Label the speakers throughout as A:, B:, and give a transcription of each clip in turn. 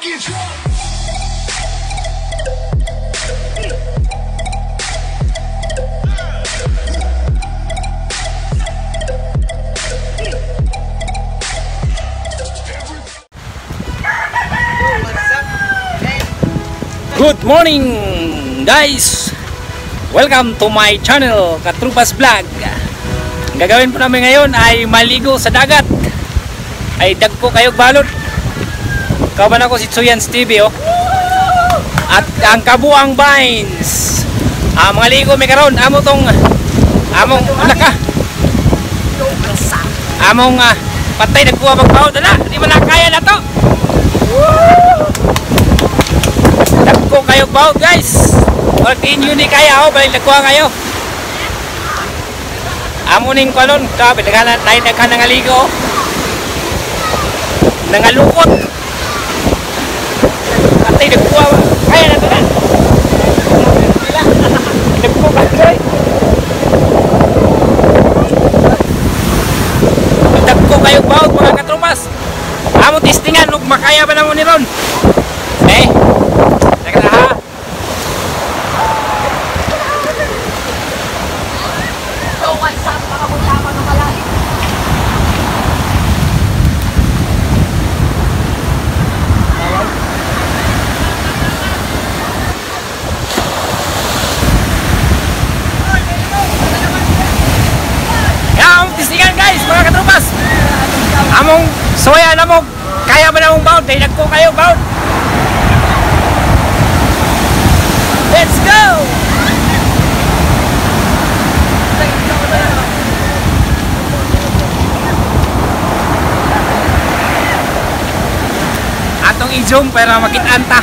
A: get drunk.
B: Good morning guys! Welcome to my channel, Katrupas Vlog. Ang gagawin po namin ngayon ay maligo sa dagat. Ay dagko kayog balot. Kaban ako si Tsuyans TV oh. At ang Kabuang Vines. Mga ligo may karon. Among naka. Among patay nagkuha magbaho dala. Di man kaya na to. Dagko kayog baho guys. Or tinyo ni kaya oh, balik nagkuha kayo. Amo ning kolon, grabe daghan nangaligo. Nangalukot. Patay nagkuha. Kaya na to na. Nagkuha kayo. Dagko kayog baho mga katrupas. Amo testingan ug makaya ba namo ni ron? Teka na ha. Among soya na mo, kaya ba namong bound? Dahil nagko kayo bound. Let's go! Atong i-zoom para makitaan ta.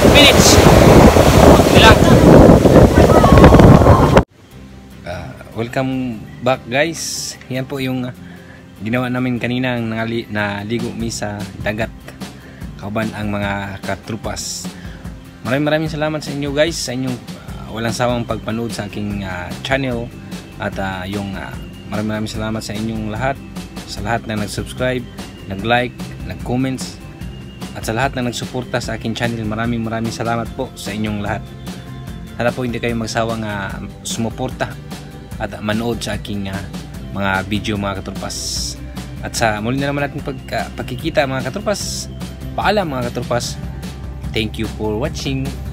B: minutes. Bilang. Welcome back guys. Yan po yung ginawa namin kanina na ligo mi sa dagat. Kauban ang mga katrupas. Maraming salamat sa inyo guys, sa inyong walang sawang pagpanood sa aking channel. At maraming salamat sa inyong lahat, sa lahat na nag-subscribe, nag-like, nag-comments, at sa lahat na nagsuporta sa aking channel. Maraming salamat po sa inyong lahat. Sana po hindi kayo magsawang sumuporta at manood sa aking mga video mga katrupas. At sa muli na naman natin pagkikita mga katrupas. Paalam mga katrupas. Thank you for watching.